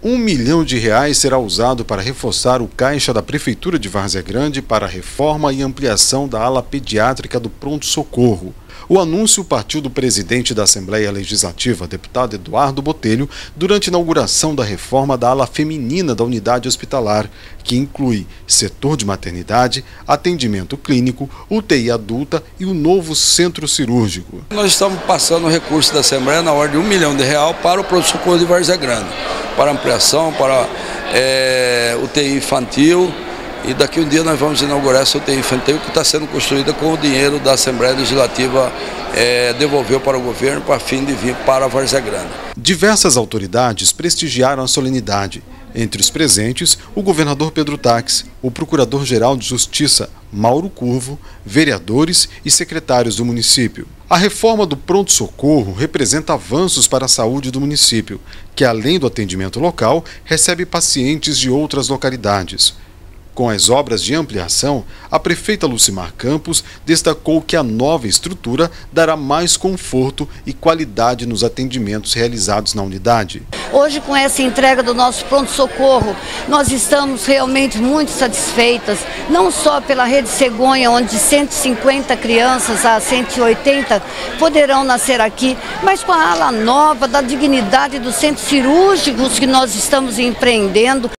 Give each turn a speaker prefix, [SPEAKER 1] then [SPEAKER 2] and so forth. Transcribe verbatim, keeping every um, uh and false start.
[SPEAKER 1] Um milhão de reais será usado para reforçar o caixa da Prefeitura de Várzea Grande para a reforma e ampliação da ala pediátrica do pronto-socorro. O anúncio partiu do presidente da Assembleia Legislativa, deputado Eduardo Botelho, durante a inauguração da reforma da ala feminina da unidade hospitalar, que inclui setor de maternidade, atendimento clínico, U T I adulta e o novo centro cirúrgico.
[SPEAKER 2] Nós estamos passando o recurso da Assembleia na ordem de um milhão de reais para o pronto-socorro de Várzea Grande, para ampliação, para é, U T I infantil. E daqui a um dia nós vamos inaugurar essa U T I infantil que está sendo construída com o dinheiro da Assembleia Legislativa, é, devolveu para o governo para fim de vir para a Várzea Grande.
[SPEAKER 1] Diversas autoridades prestigiaram a solenidade. Entre os presentes, o governador Pedro Taques, o procurador-geral de Justiça, Mauro Curvo, vereadores e secretários do município. A reforma do pronto-socorro representa avanços para a saúde do município, que além do atendimento local, recebe pacientes de outras localidades. Com as obras de ampliação, a prefeita Lucimar Campos destacou que a nova estrutura dará mais conforto e qualidade nos atendimentos realizados na unidade.
[SPEAKER 3] Hoje, com essa entrega do nosso pronto-socorro, nós estamos realmente muito satisfeitas, não só pela Rede Cegonha, onde de cento e cinquenta crianças a cento e oitenta poderão nascer aqui, mas com a ala nova da dignidade dos centros cirúrgicos que nós estamos empreendendo.